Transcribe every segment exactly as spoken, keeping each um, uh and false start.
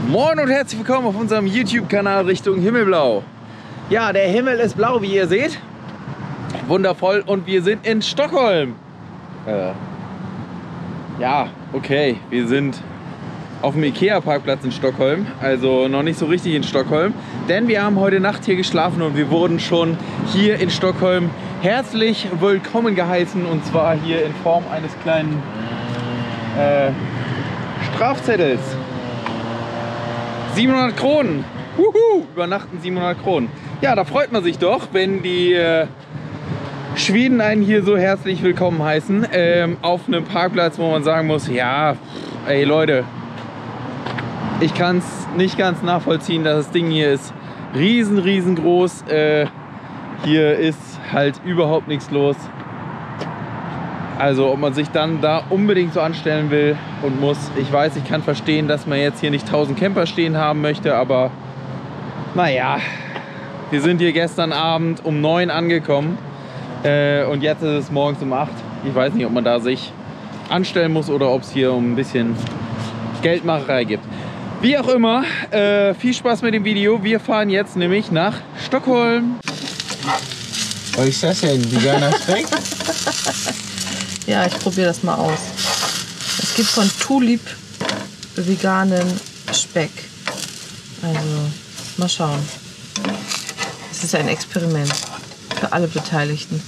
Moin und herzlich willkommen auf unserem YouTube-Kanal Richtung Himmelblau. Ja, der Himmel ist blau, wie ihr seht. Wundervoll, und wir sind in Stockholm. Äh, ja, okay, wir sind auf dem Ikea-Parkplatz in Stockholm, also noch nicht so richtig in Stockholm, denn wir haben heute Nacht hier geschlafen und wir wurden schon hier in Stockholm herzlich willkommen geheißen, und zwar hier in Form eines kleinen äh, Strafzettels. siebenhundert Kronen. Wuhu, übernachten siebenhundert Kronen. Ja, da freut man sich doch, wenn die äh, Schweden einen hier so herzlich willkommen heißen, ähm, auf einem Parkplatz, wo man sagen muss, ja, ey Leute, ich kann es nicht ganz nachvollziehen, dass das Ding hier ist riesen, riesengroß. Äh, hier ist halt überhaupt nichts los. Also ob man sich dann da unbedingt so anstellen will und muss. Ich weiß, ich kann verstehen, dass man jetzt hier nicht tausend Camper stehen haben möchte, aber naja, wir sind hier gestern Abend um neun angekommen äh, und jetzt ist es morgens um acht. Ich weiß nicht, ob man da sich anstellen muss oder ob es hier um ein bisschen Geldmacherei gibt. Wie auch immer, äh, viel Spaß mit dem Video. Wir fahren jetzt nämlich nach Stockholm. Was ist das denn? Veganer Speck? Ja, ich probiere das mal aus. Es gibt von Tulip veganen Speck. Also, mal schauen. Es ist ein Experiment für alle Beteiligten.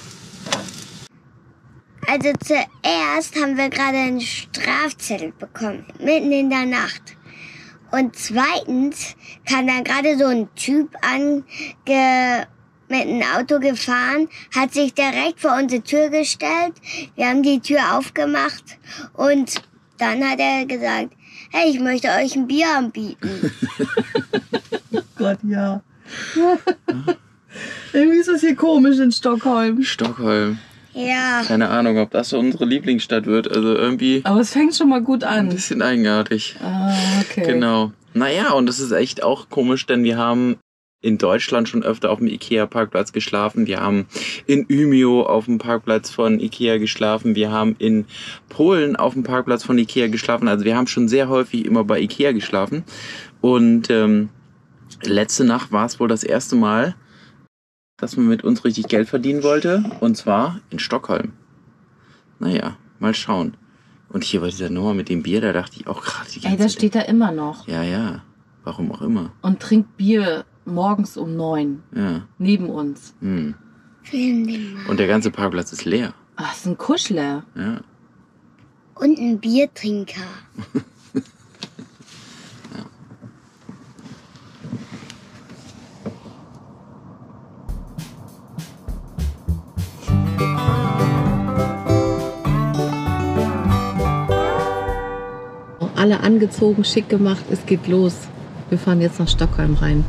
Also zuerst haben wir gerade einen Strafzettel bekommen, mitten in der Nacht. Und zweitens kam dann gerade so ein Typ ange mit einem Auto gefahren, hat sich direkt vor unsere Tür gestellt. Wir haben die Tür aufgemacht und dann hat er gesagt, hey, ich möchte euch ein Bier anbieten. Oh Gott, ja. Irgendwie ist das hier komisch in Stockholm. Stockholm. Ja. Keine Ahnung, ob das so unsere Lieblingsstadt wird. Also irgendwie Aber es fängt schon mal gut an. ein bisschen eigenartig. Ah, okay. Genau. Naja, und das ist echt auch komisch, denn wir haben in Deutschland schon öfter auf dem Ikea-Parkplatz geschlafen. Wir haben in Umeå auf dem Parkplatz von Ikea geschlafen. Wir haben in Polen auf dem Parkplatz von Ikea geschlafen. Also wir haben schon sehr häufig immer bei Ikea geschlafen. Und ähm, letzte Nacht war es wohl das erste Mal, dass man mit uns richtig Geld verdienen wollte. Und zwar in Stockholm. Naja, mal schauen. Und hier war dieser Nummer mit dem Bier, da dachte ich auch gerade die ganze Ey, das steht da immer noch. Ja, ja. Warum auch immer. Und trinkt Bier morgens um neun. Ja. Neben uns. Hm. Film den mal. Und der ganze Parkplatz ist leer. Ach, das ist ein Kuschler. Ja. Und ein Biertrinker. Alle angezogen, schick gemacht, es geht los. Wir fahren jetzt nach Stockholm rein.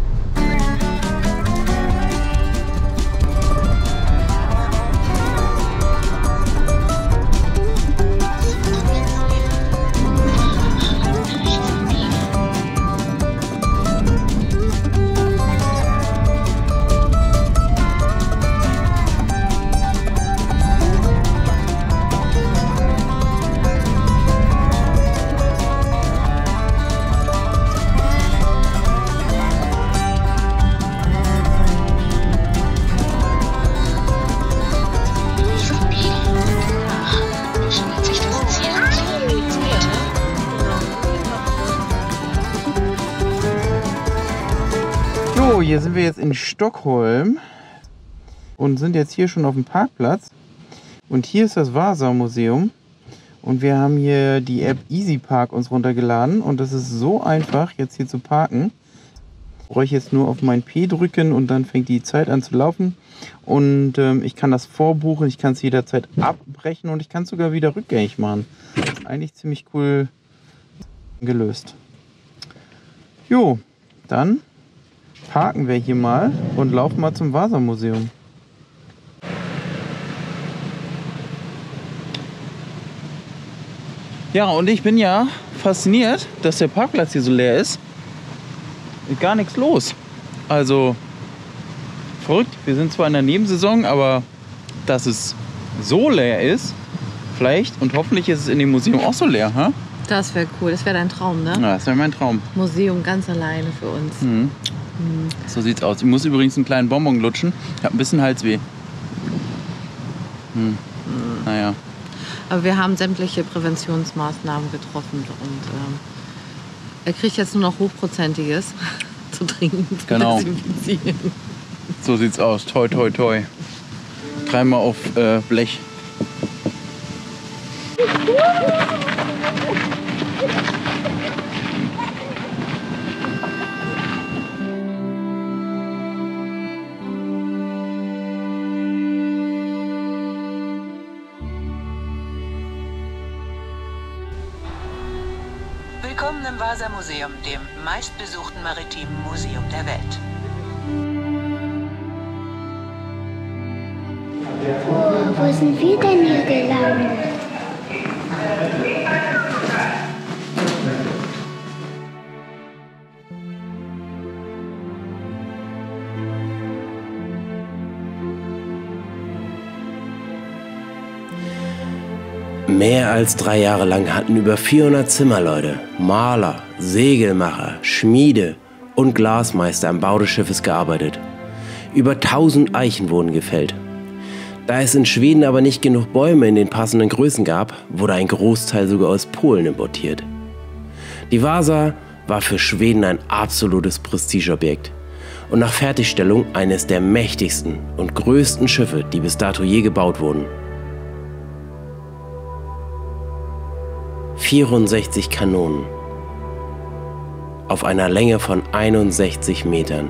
So, hier sind wir jetzt in Stockholm und sind jetzt hier schon auf dem Parkplatz. Und hier ist das Vasa-Museum. Und wir haben hier die App EasyPark uns runtergeladen. Und das ist so einfach, jetzt hier zu parken. Ich brauche jetzt nur auf mein P drücken und dann fängt die Zeit an zu laufen. Und ähm, ich kann das vorbuchen, ich kann es jederzeit abbrechen und ich kann es sogar wieder rückgängig machen. Das ist eigentlich ziemlich cool gelöst. Jo, dann parken wir hier mal und laufen mal zum Vasa-Museum. Ja, und ich bin ja fasziniert, dass der Parkplatz hier so leer ist. Gar nichts los. Also verrückt. Wir sind zwar in der Nebensaison, aber dass es so leer ist, vielleicht und hoffentlich ist es in dem Museum auch so leer. Ha? Das wäre cool. Das wäre dein Traum, ne? Ja, das wäre mein Traum. Museum ganz alleine für uns. Mhm. Mhm. So sieht's aus. Ich muss übrigens einen kleinen Bonbon lutschen. Ich habe ein bisschen Halsweh. Hm. Naja. Aber wir haben sämtliche Präventionsmaßnahmen getroffen und ähm, er kriegt jetzt nur noch Hochprozentiges zu trinken, zu Genau. desinfizieren. So sieht's aus. Toi, toi, toi. Dreimal auf äh, Blech. Willkommen im Vasa-Museum, dem meistbesuchten maritimen Museum der Welt. Oh, wo sind wir denn hier gelandet? Mehr als drei Jahre lang hatten über vierhundert Zimmerleute, Maler, Segelmacher, Schmiede und Glasmeister am Bau des Schiffes gearbeitet. Über tausend Eichen wurden gefällt. Da es in Schweden aber nicht genug Bäume in den passenden Größen gab, wurde ein Großteil sogar aus Polen importiert. Die Vasa war für Schweden ein absolutes Prestigeobjekt und nach Fertigstellung eines der mächtigsten und größten Schiffe, die bis dato je gebaut wurden. vierundsechzig Kanonen auf einer Länge von einundsechzig Metern.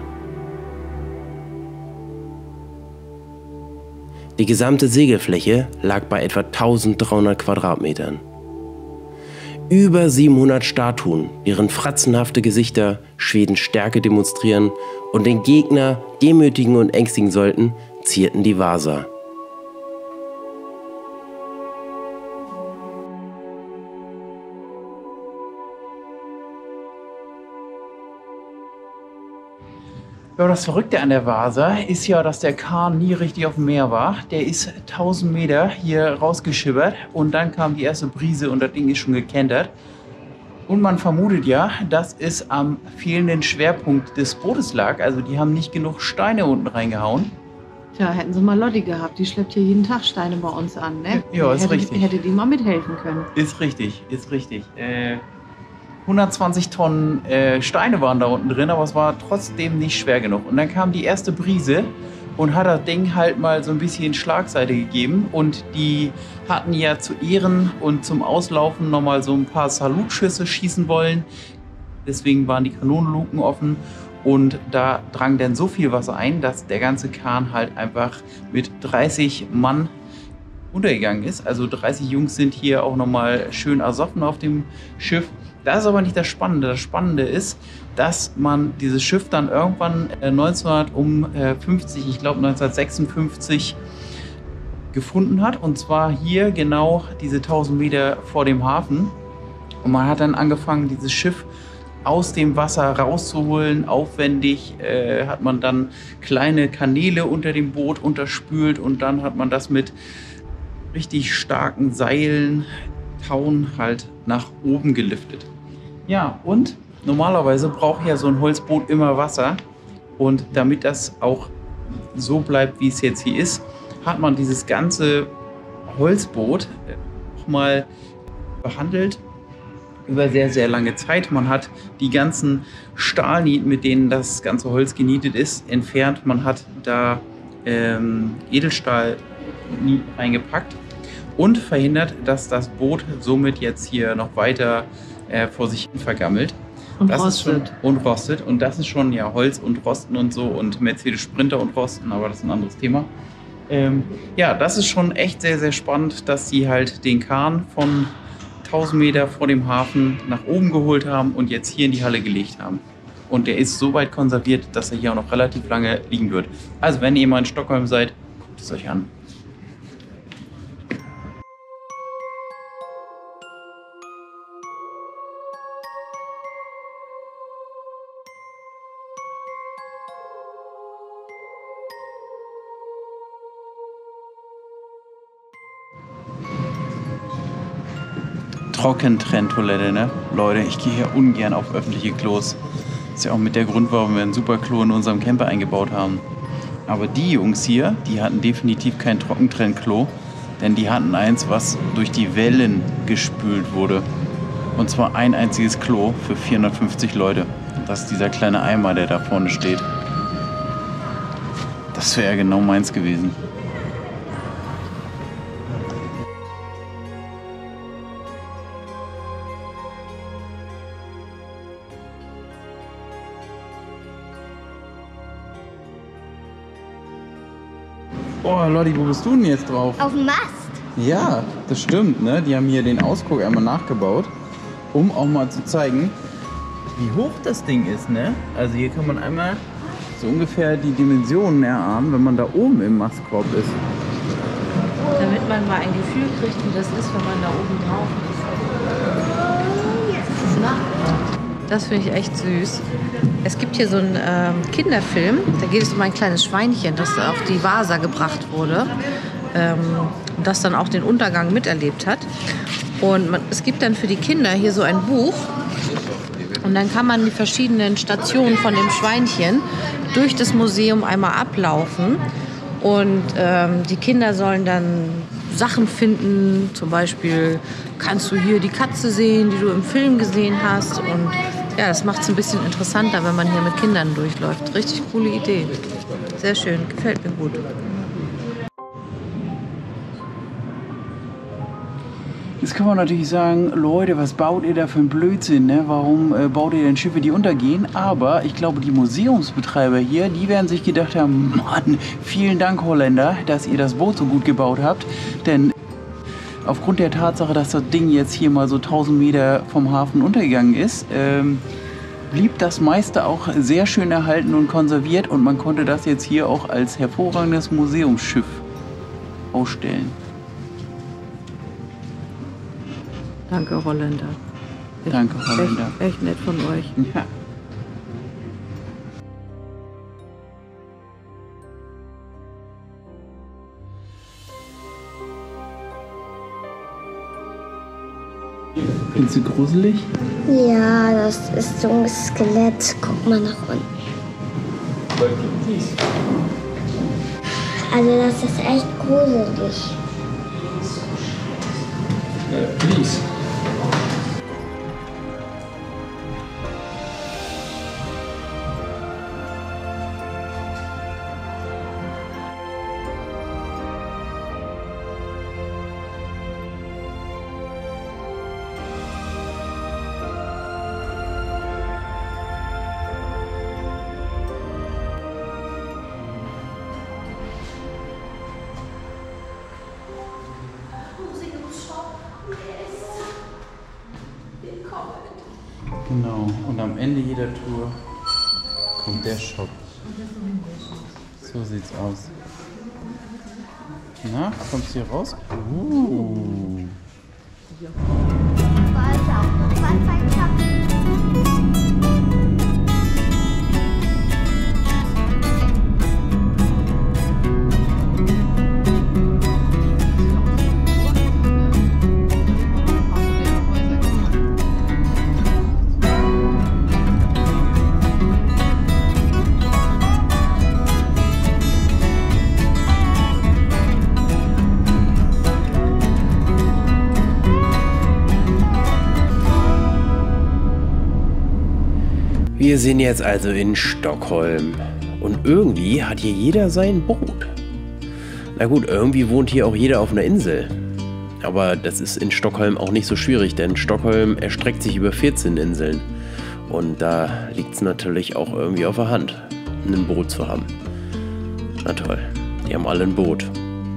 Die gesamte Segelfläche lag bei etwa eintausenddreihundert Quadratmetern. Über siebenhundert Statuen, deren fratzenhafte Gesichter Schwedens Stärke demonstrieren und den Gegner demütigen und ängstigen sollten, zierten die Vasa. Ja, das Verrückte an der Vasa ist ja, dass der Kahn nie richtig auf dem Meer war. Der ist tausend Meter hier rausgeschippert und dann kam die erste Brise und das Ding ist schon gekentert. Und man vermutet ja, dass es am fehlenden Schwerpunkt des Bootes lag. Also die haben nicht genug Steine unten reingehauen. Tja, hätten sie mal Lotti gehabt. Die schleppt hier jeden Tag Steine bei uns an, ne? Ja, ist hätte, richtig. Hätte die mal mithelfen können. Ist richtig, ist richtig. Äh, hundertzwanzig Tonnen äh, Steine waren da unten drin, aber es war trotzdem nicht schwer genug. Und dann kam die erste Brise und hat das Ding halt mal so ein bisschen Schlagseite gegeben. Und die hatten ja zu Ehren und zum Auslaufen nochmal so ein paar Salutschüsse schießen wollen. Deswegen waren die Kanonenluken offen. Und da drang dann so viel Wasser ein, dass der ganze Kahn halt einfach mit dreißig Mann untergegangen ist. Also dreißig Jungs sind hier auch nochmal schön ersoffen auf dem Schiff. Das ist aber nicht das Spannende. Das Spannende ist, dass man dieses Schiff dann irgendwann neunzehnhundertfünfzig, ich glaube neunzehnhundertsechsundfünfzig, gefunden hat. Und zwar hier genau diese tausend Meter vor dem Hafen. Und man hat dann angefangen, dieses Schiff aus dem Wasser rauszuholen. Aufwendig äh, hat man dann kleine Kanäle unter dem Boot unterspült und dann hat man das mit richtig starken Seilen, Tauen halt nach oben geliftet. Ja, und normalerweise braucht ja so ein Holzboot immer Wasser. Und damit das auch so bleibt, wie es jetzt hier ist, hat man dieses ganze Holzboot auch mal behandelt über sehr, sehr lange Zeit. Man hat die ganzen Stahlnieten, mit denen das ganze Holz genietet ist, entfernt. Man hat da ähm, Edelstahl reingepackt und verhindert, dass das Boot somit jetzt hier noch weiter äh, vor sich hin vergammelt. Und das rostet. Ist schon, und rostet. Und das ist schon ja Holz und Rosten und so und Mercedes Sprinter und Rosten, aber das ist ein anderes Thema. Ähm, ja, das ist schon echt sehr, sehr spannend, dass sie halt den Kahn von tausend Meter vor dem Hafen nach oben geholt haben und jetzt hier in die Halle gelegt haben. Und der ist so weit konserviert, dass er hier auch noch relativ lange liegen wird. Also wenn ihr mal in Stockholm seid, guckt es euch an. Trockentrenntoilette, ne? Leute, ich gehe hier ungern auf öffentliche Klos. Das ist ja auch mit der Grund, warum wir ein super Klo in unserem Camper eingebaut haben. Aber die Jungs hier, die hatten definitiv kein Trockentrenntklo, denn die hatten eins, was durch die Wellen gespült wurde. Und zwar ein einziges Klo für vierhundertfünfzig Leute. Das ist dieser kleine Eimer, der da vorne steht. Das wäre ja genau meins gewesen. Oh, Lotti, wo bist du denn jetzt drauf? Auf dem Mast. Ja, das stimmt, ne? Die haben hier den Ausguck einmal nachgebaut, um auch mal zu zeigen, wie hoch das Ding ist, ne? Also hier kann man einmal so ungefähr die Dimensionen erahnen, wenn man da oben im Mastkorb ist. Damit man mal ein Gefühl kriegt, wie das ist, wenn man da oben drauf ist. Das finde ich echt süß. Es gibt hier so einen ähm, Kinderfilm, da geht es um ein kleines Schweinchen, das auf die Vasa gebracht wurde. Ähm, und das dann auch den Untergang miterlebt hat. Und man, es gibt dann für die Kinder hier so ein Buch. Und dann kann man die verschiedenen Stationen von dem Schweinchen durch das Museum einmal ablaufen. Und ähm, die Kinder sollen dann Sachen finden. Zum Beispiel kannst du hier die Katze sehen, die du im Film gesehen hast. Und ja, das macht es ein bisschen interessanter, wenn man hier mit Kindern durchläuft. Richtig coole Idee. Sehr schön, gefällt mir gut. Jetzt kann man natürlich sagen, Leute, was baut ihr da für einen Blödsinn, ne? Warum äh, baut ihr denn Schiffe, die untergehen? Aber ich glaube, die Museumsbetreiber hier, die werden sich gedacht haben, Mann, vielen Dank Holländer, dass ihr das Boot so gut gebaut habt. Denn aufgrund der Tatsache, dass das Ding jetzt hier mal so tausend Meter vom Hafen untergegangen ist, ähm, blieb das meiste auch sehr schön erhalten und konserviert. Und man konnte das jetzt hier auch als hervorragendes Museumsschiff ausstellen. Danke, Holländer. Echt, Danke, Holländer. Echt, echt nett von euch. Ja. Findest du gruselig? Ja, das ist so ein Skelett. Guck mal nach unten. Also das ist echt gruselig. Please. Genau, und am Ende jeder Tour kommt der Shop. So sieht's aus. Na, kommst du hier raus? Uh. Wir sind jetzt also in Stockholm und irgendwie hat hier jeder sein Boot. Na gut, irgendwie wohnt hier auch jeder auf einer Insel. Aber das ist in Stockholm auch nicht so schwierig, denn Stockholm erstreckt sich über vierzehn Inseln. Und da liegt es natürlich auch irgendwie auf der Hand, ein Boot zu haben. Na toll, die haben alle ein Boot.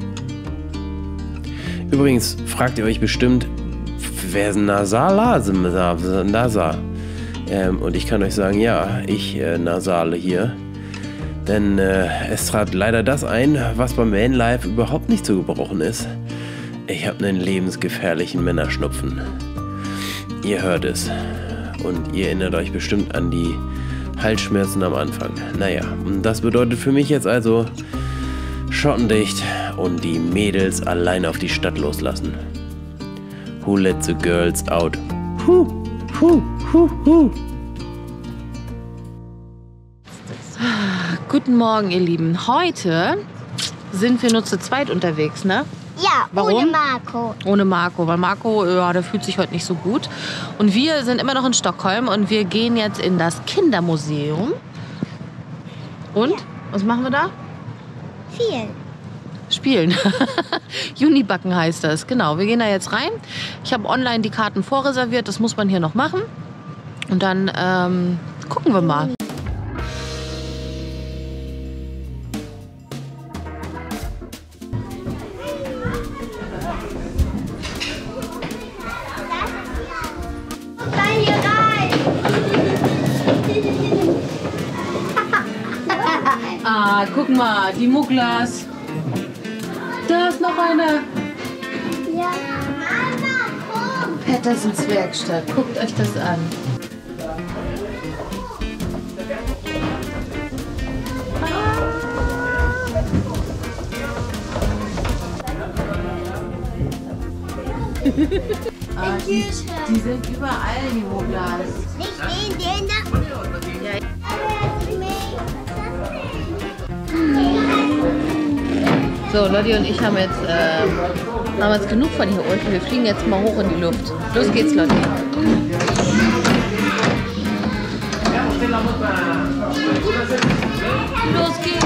Übrigens fragt ihr euch bestimmt, wer ist Nasala? Nasa? Ähm, und ich kann euch sagen, ja, ich äh, nasale hier. Denn äh, es trat leider das ein, was beim Vanlife überhaupt nicht zu gebrauchen ist. Ich habe einen lebensgefährlichen Männerschnupfen. Ihr hört es. Und ihr erinnert euch bestimmt an die Halsschmerzen am Anfang. Naja, und das bedeutet für mich jetzt also schottendicht und die Mädels allein auf die Stadt loslassen. Who let the girls out? Huh, huh, huh, huh. Guten Morgen, ihr Lieben. Heute sind wir nur zu zweit unterwegs, ne? Ja, Warum? ohne Marco. Ohne Marco, weil Marco, ja, der fühlt sich heute nicht so gut. Und wir sind immer noch in Stockholm und wir gehen jetzt in das Kindermuseum. Und? Was machen wir da? Viel. Spielen. Junibacken heißt das, genau. Wir gehen da jetzt rein. Ich habe online die Karten vorreserviert, das muss man hier noch machen. Und dann ähm, gucken wir mal. Rein hier rein. Ah, guck mal, die Mugglas. Da ist noch eine. Ja. Mama, komm. Pattersons Werkstatt. Guckt euch das an. Ah, die, die sind überall, die Mugglas. Nicht den, den da. Ja. So, Lotti und ich haben jetzt, äh, haben jetzt genug von hier unten. Wir fliegen jetzt mal hoch in die Luft. Los geht's, Lotti. Los geht's!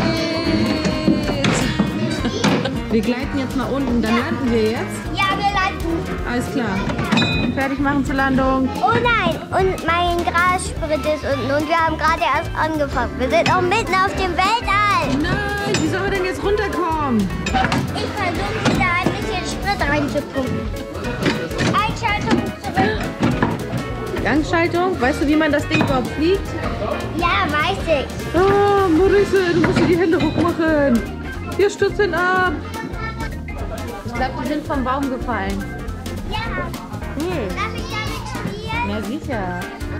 Wir gleiten jetzt nach unten, dann landen wir jetzt. Ja, wir landen. Alles klar. Fertig machen zur Landung. Oh nein, und mein Grassprit ist unten und wir haben gerade erst angefangen. Wir sind auch mitten auf dem Weltall. Nein, wie sollen wir denn jetzt runterkommen? Ich versuche da ein bisschen Sprit reinzupumpen. Einschaltung zurück. Gangschaltung. Weißt du, wie man das Ding überhaupt fliegt? Ja, weiß ich. Ah, Marisse, du musst dir die Hände hochmachen. Wir stürzen ab. Ich glaube, die sind vom Baum gefallen. Ja. Cool. Darf ich damit spielen? Ja, sicher.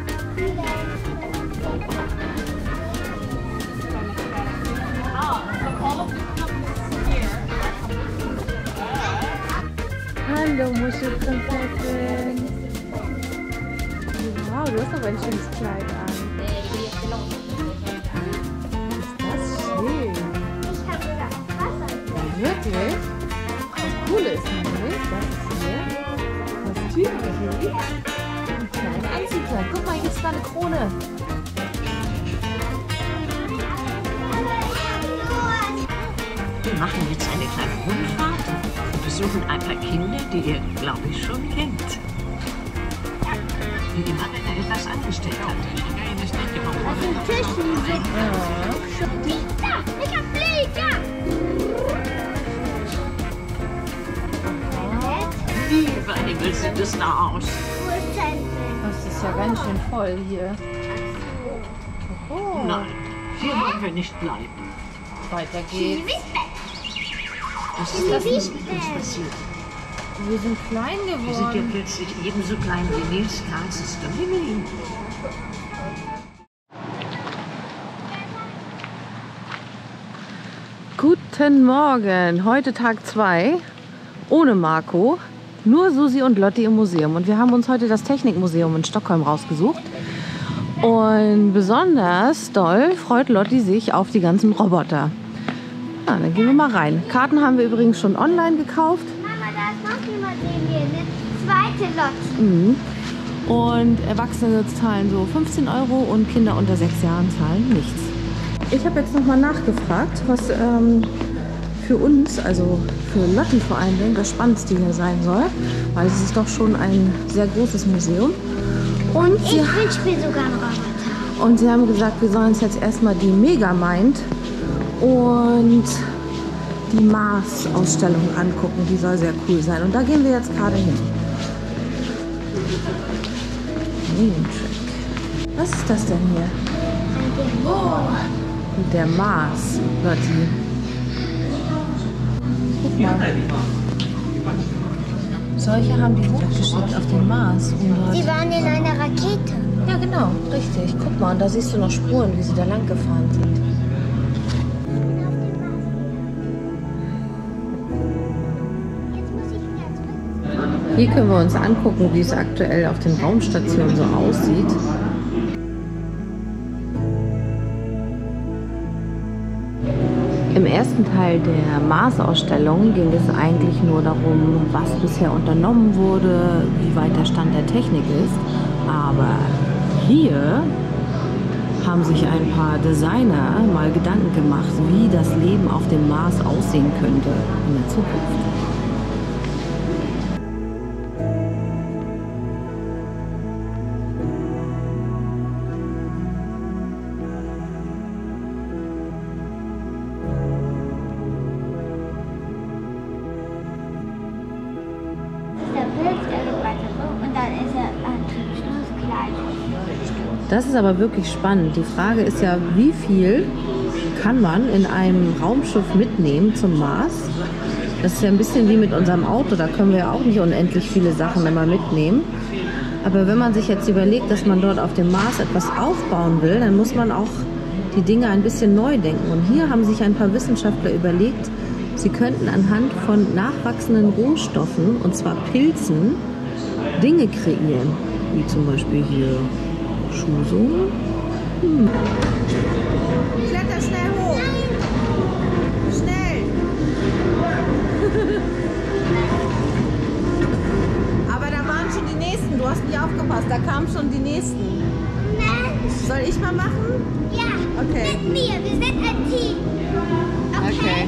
Hallo, Muschelprinzessin. Wow, du hast aber ein schönes Kleid an. Ist das schön. Ich habe sogar Wasser. Wirklich? Das Coole ist nämlich, das ist hier das Tütchen. Ein kleiner Anzieher. Guck mal, hier ist da eine Krone. Wir machen jetzt eine kleine Rundfahrt und besuchen ein paar Kinder, die ihr, glaube ich, schon kennt. Wie die Mama da etwas angestellt hat. Tischen sind. Ja. Ich hab Flieger. Wie bei Himmel sieht es da aus. Wo ist denn? Das ist ja ganz schön voll hier. Oh, Nein, hier wollen wir nicht bleiben. weiter geht's. Was ist das denn mit uns passiert? Wir sind klein Wir sind ja geworden. plötzlich ebenso klein wie Nils Karls Family. Guten Morgen, heute Tag zwei, ohne Marco, nur Susi und Lotti im Museum. Und wir haben uns heute das Technikmuseum in Stockholm rausgesucht. Und besonders doll freut Lotti sich auf die ganzen Roboter. Ja, dann gehen wir mal rein. Karten haben wir übrigens schon online gekauft. Mama, da ist noch jemand neben mir. Eine zweite Lot. Mhm. Und Erwachsene zahlen so fünfzehn Euro und Kinder unter sechs Jahren zahlen nichts. Ich habe jetzt nochmal nachgefragt, was ähm, für uns, also für Lotti vor allen Dingen, das Spannendste hier sein soll. Weil es ist doch schon ein sehr großes Museum. Und Ich sie, wünsche mir sogar einen Roboter. und sie haben gesagt, wir sollen uns jetzt erstmal die Megamind und die Mars-Ausstellung angucken. Die soll sehr cool sein. Und da gehen wir jetzt gerade hin. Medientrack. Was ist das denn hier? Oh, der Mars, Lotti. Guck mal. Solche haben die hochgeschickt auf den Mars. Um dort Sie waren in einer Rakete. ja, genau, richtig. Guck mal, und da siehst du noch Spuren, wie sie da lang gefahren sind. Jetzt muss ich wieder zurück. Hier können wir uns angucken, wie es aktuell auf den Raumstationen so aussieht. Im ersten Teil der Mars-Ausstellung ging es eigentlich nur darum, was bisher unternommen wurde, wie weit der Stand der Technik ist. Aber hier haben sich ein paar Designer mal Gedanken gemacht, wie das Leben auf dem Mars aussehen könnte in der Zukunft. Das ist aber wirklich spannend. Die Frage ist ja, wie viel kann man in einem Raumschiff mitnehmen zum Mars? Das ist ja ein bisschen wie mit unserem Auto, da können wir ja auch nicht unendlich viele Sachen immer mitnehmen. Aber wenn man sich jetzt überlegt, dass man dort auf dem Mars etwas aufbauen will, dann muss man auch die Dinge ein bisschen neu denken. Und hier haben sich ein paar Wissenschaftler überlegt, sie könnten anhand von nachwachsenden Rohstoffen, und zwar Pilzen, Dinge kreieren. Wie zum Beispiel hier Schuhsohlen. Hm. Kletter schnell hoch. Schnell. Aber da waren schon die Nächsten. Du hast nicht aufgepasst. Da kamen schon die Nächsten. Mensch. Soll ich mal machen? Ja. Okay. Mit mir. Wir sind ein Team. Okay. Okay.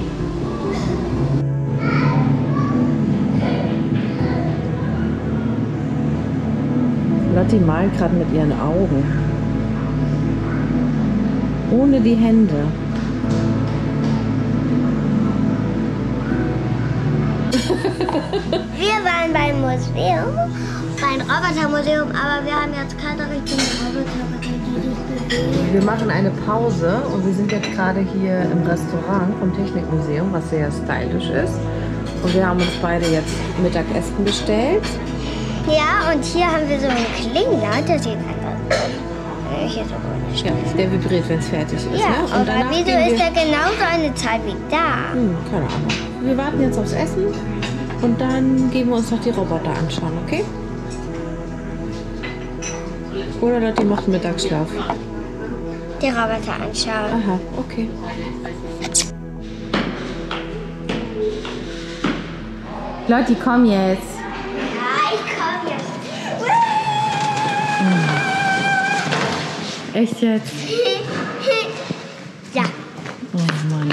Lotti malt gerade mit ihren Augen. Ohne die Hände. Wir waren beim Museum, beim Robotermuseum, aber wir haben jetzt keine richtigen Roboter, die sich bewegen. Wir machen eine Pause und wir sind jetzt gerade hier im Restaurant vom Technikmuseum, was sehr stylisch ist. Und wir haben uns beide jetzt Mittagessen bestellt. Ja, und hier haben wir so einen Klingler, der sieht anders aus. Hier so Ja, der vibriert, wenn es fertig ist. ja, Ne? Und aber danach wieso gehen ist wir, der genauso eine Zahl wie da? Hm, keine Ahnung. Wir warten jetzt aufs Essen und dann gehen wir uns noch die Roboter anschauen, okay? Oder Lotti macht Mittagsschlaf. Die Roboter anschauen. Aha, okay. Lotti, komm jetzt. Ja, ich komm jetzt. Echt jetzt? Ja. Oh Mann.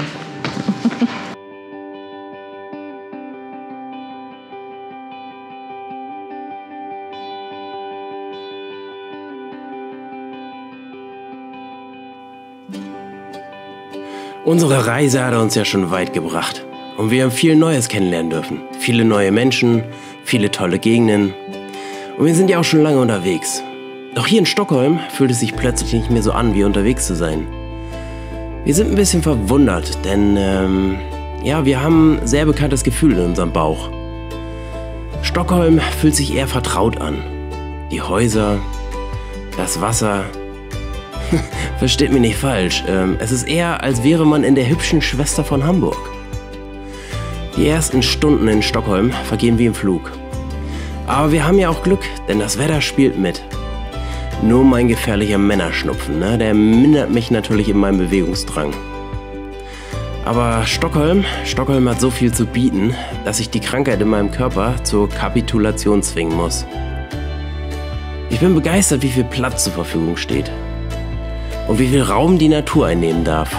Unsere Reise hat uns ja schon weit gebracht. Und wir haben viel Neues kennenlernen dürfen. Viele neue Menschen, viele tolle Gegenden. Und wir sind ja auch schon lange unterwegs. Doch hier in Stockholm fühlt es sich plötzlich nicht mehr so an, wie unterwegs zu sein. Wir sind ein bisschen verwundert, denn ähm, ja, wir haben ein sehr bekanntes Gefühl in unserem Bauch. Stockholm fühlt sich eher vertraut an. Die Häuser, das Wasser. Versteht mich nicht falsch, ähm, es ist eher, als wäre man in der hübschen Schwester von Hamburg. Die ersten Stunden in Stockholm vergehen wie im Flug. Aber wir haben ja auch Glück, denn das Wetter spielt mit. Nur mein gefährlicher Männerschnupfen, ne? Der mindert mich natürlich in meinem Bewegungsdrang. Aber Stockholm, Stockholm hat so viel zu bieten, dass ich die Krankheit in meinem Körper zur Kapitulation zwingen muss. Ich bin begeistert, wie viel Platz zur Verfügung steht. Und wie viel Raum die Natur einnehmen darf.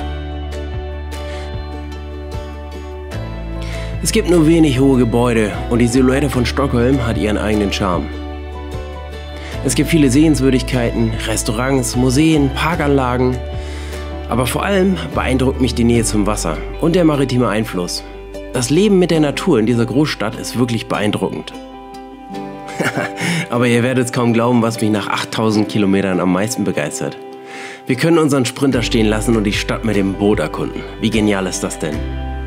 Es gibt nur wenig hohe Gebäude und die Silhouette von Stockholm hat ihren eigenen Charme. Es gibt viele Sehenswürdigkeiten, Restaurants, Museen, Parkanlagen. Aber vor allem beeindruckt mich die Nähe zum Wasser und der maritime Einfluss. Das Leben mit der Natur in dieser Großstadt ist wirklich beeindruckend. Aber ihr werdet es kaum glauben, was mich nach achttausend Kilometern am meisten begeistert. Wir können unseren Sprinter stehen lassen und die Stadt mit dem Boot erkunden. Wie genial ist das denn?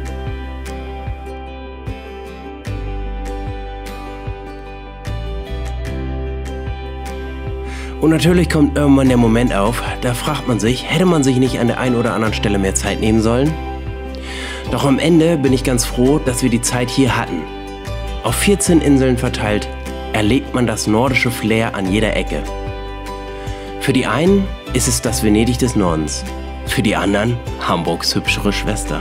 Und natürlich kommt irgendwann der Moment auf, da fragt man sich, hätte man sich nicht an der einen oder anderen Stelle mehr Zeit nehmen sollen? Doch am Ende bin ich ganz froh, dass wir die Zeit hier hatten. Auf vierzehn Inseln verteilt erlebt man das nordische Flair an jeder Ecke. Für die einen ist es das Venedig des Nordens, für die anderen Hamburgs hübschere Schwester.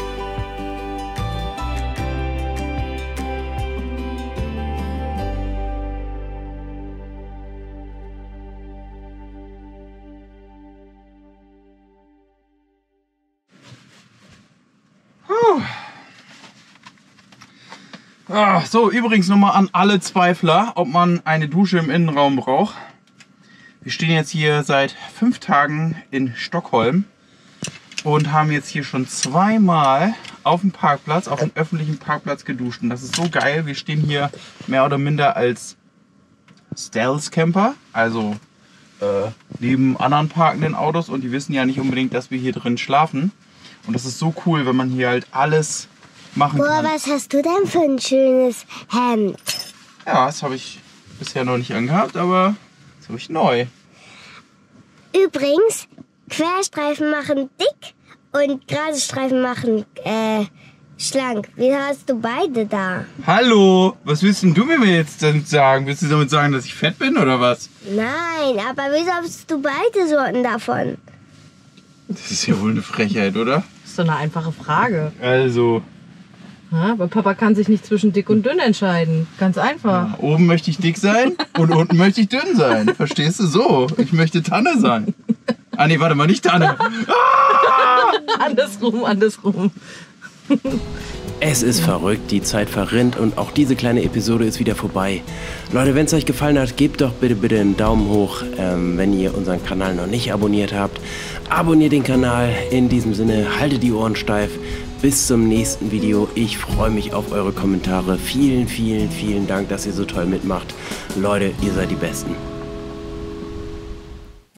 Ah, so, übrigens nochmal an alle Zweifler, ob man eine Dusche im Innenraum braucht. Wir stehen jetzt hier seit fünf Tagen in Stockholm und haben jetzt hier schon zweimal auf dem Parkplatz, auf dem öffentlichen Parkplatz geduscht. Und das ist so geil. Wir stehen hier mehr oder minder als Stealth-Camper, also äh, neben anderen parkenden Autos, und die wissen ja nicht unbedingt, dass wir hier drin schlafen. Und das ist so cool, wenn man hier halt alles machen Boah, kann. was hast du denn für ein schönes Hemd? Ja, das habe ich bisher noch nicht angehabt, aber das habe ich neu. Übrigens, Querstreifen machen dick und gerade Streifen machen äh, schlank. Wie hast du beide da? Hallo, was willst denn du mir jetzt damit sagen? Willst du damit sagen, dass ich fett bin oder was? Nein, aber wieso hast du beide Sorten davon? Das ist ja wohl eine Frechheit, oder? Das ist doch eine einfache Frage. Also, Ja, aber Papa kann sich nicht zwischen dick und dünn entscheiden. Ganz einfach. ja, oben möchte ich dick sein und unten möchte ich dünn sein. Verstehst du so? Ich möchte Tanne sein. Ah nee, warte mal, nicht Tanne. Andersrum, andersrum. Es ist verrückt, die Zeit verrinnt und auch diese kleine Episode ist wieder vorbei. Leute, wenn es euch gefallen hat, gebt doch bitte bitte einen Daumen hoch, ähm, wenn ihr unseren Kanal noch nicht abonniert habt. Abonniert den Kanal, in diesem Sinne, haltet die Ohren steif. Bis zum nächsten Video. Ich freue mich auf eure Kommentare. Vielen, vielen, vielen Dank, dass ihr so toll mitmacht. Leute, ihr seid die Besten.